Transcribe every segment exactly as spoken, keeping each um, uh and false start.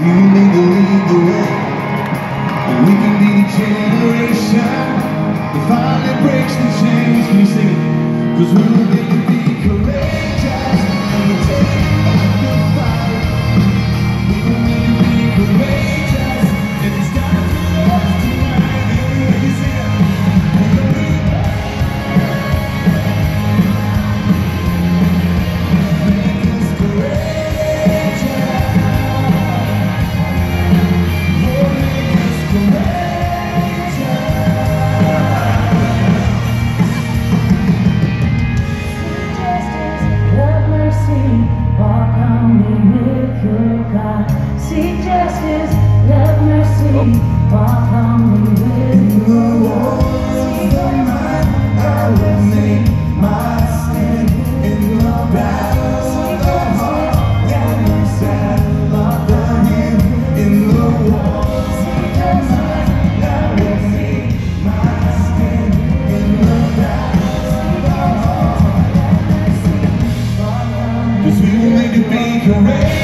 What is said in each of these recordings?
you need to lead the way, and we can be the generation that finally breaks the chains. Can you sing it? 'Cause we will need to be courageous, and we'll take back the fight. We will need to be courageous, and it's time for us tonight. Can you sing it? Seek justice, love mercy, walk on me with you. Seek the mind, I will make my stand in the battle. Seek the heart, and the saddle of the hand in the war. Seek the mind, I will make my stand in the battle. Seek the heart, and the saddle. 'Cause we will need to be courageous.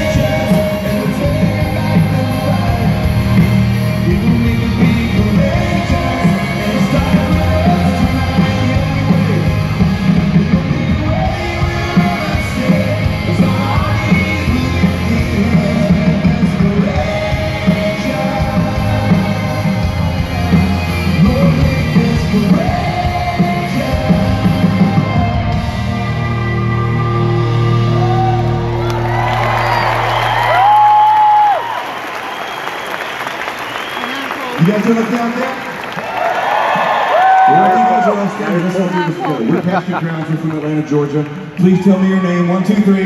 You guys doing okay out there? Well, you guys are all standing. Let's all do this together. We're Pastor Crowns. We're from Atlanta, Georgia. Please tell me your name. One, two, three.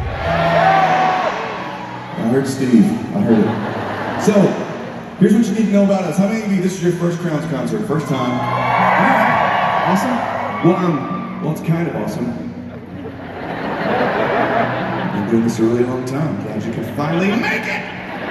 I heard Steve. I heard it. So, here's what you need to know about us. How many of you, this is your first Crowns concert? First time? All right. Awesome. Well, um, well, it's kind of awesome. I've been doing this a really long time. Glad you could finally make it.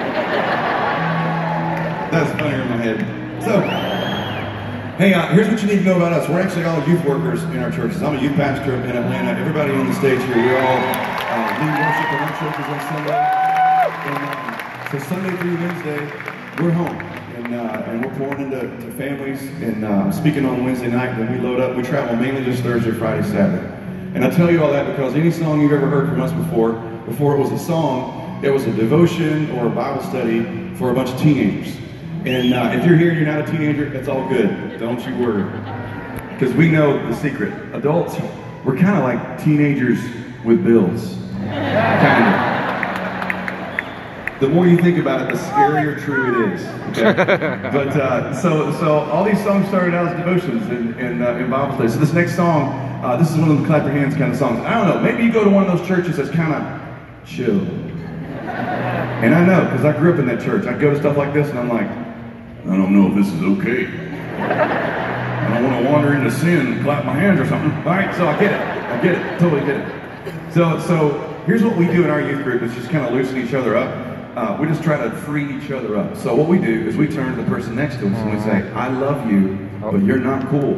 That's funnier in my head. So, hey, uh, here's what you need to know about us. We're actually all youth workers in our churches. I'm a youth pastor in Atlanta. Everybody on the stage here, we all uh, lead worship in our churches on Sunday. And, um, so Sunday through Wednesday, we're home. And, uh, and we're pouring into to families. And uh, speaking on Wednesday night, when we load up, we travel mainly just Thursday, Friday, Saturday. And I tell you all that because any song you've ever heard from us before, before it was a song, it was a devotion or a Bible study for a bunch of teenagers. And uh, if you're here and you're not a teenager, that's all good. Don't you worry. Because we know the secret. Adults, we're kind of like teenagers with bills. Kind of. The more you think about it, the scarier true it is. Okay? But uh, so so all these songs started out as devotions and, and uh, in Bible study. So this next song, uh, this is one of the clap your hands kind of songs. I don't know, maybe you go to one of those churches that's kind of chill. And I know, because I grew up in that church. I go to stuff like this and I'm like, I don't know if this is okay. I don't want to wander into sin and clap my hands or something. All right, so I get it. I get it. Totally get it. So, so here's what we do in our youth group. It's just kind of loosen each other up. Uh, we just try to free each other up. So what we do is we turn to the person next to us and we say, I love you, but you're not cool.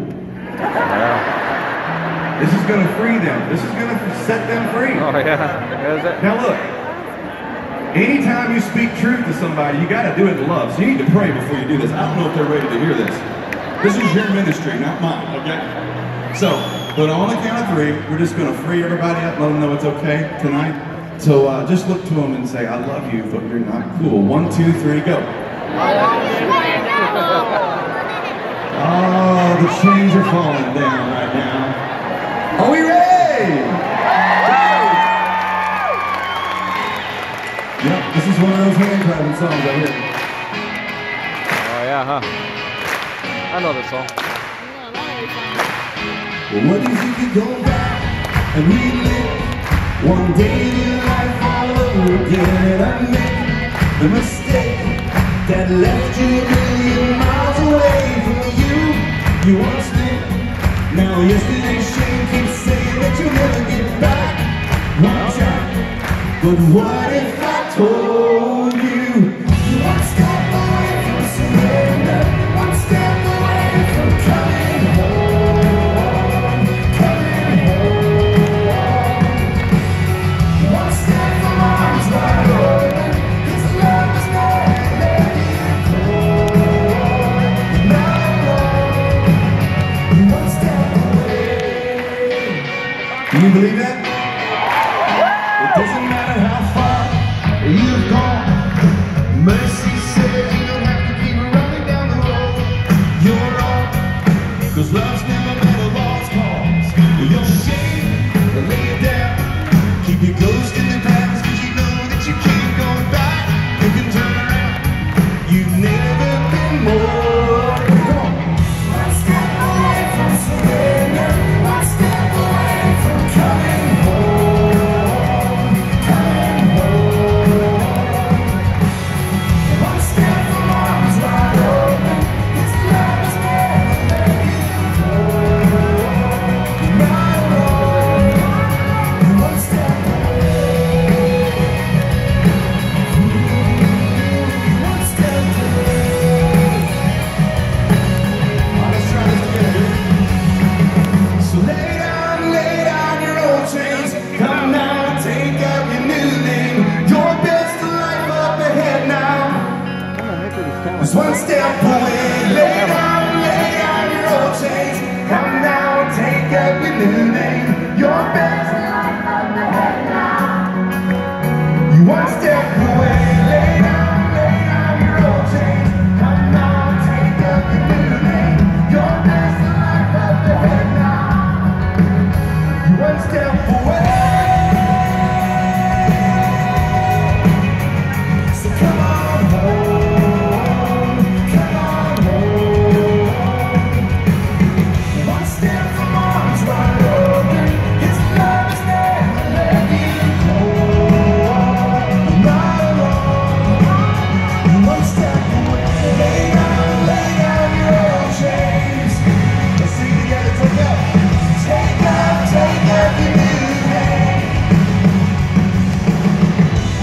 This is going to free them. This is going to set them free. Oh, yeah. Now look. Anytime you speak truth to somebody, you got to do it in love. So you need to pray before you do this. I don't know if they're ready to hear this. This is your ministry, not mine, okay? So, but on the count of three, we're just going to free everybody up, let them know it's okay tonight. So uh, just look to them and say, I love you, but you're not cool. One, two, three, go. Oh, the chains are falling down right now. Are we ready? Yep, this is one of those hand clapping songs right here. Oh yeah, huh? I know this song. Well, what do you think you go back and relive one day in your life all over again, and I make the mistake that left you a million miles away from you you once knew. Now yesterday's shame keeps saying that you'll never get back. One time, but what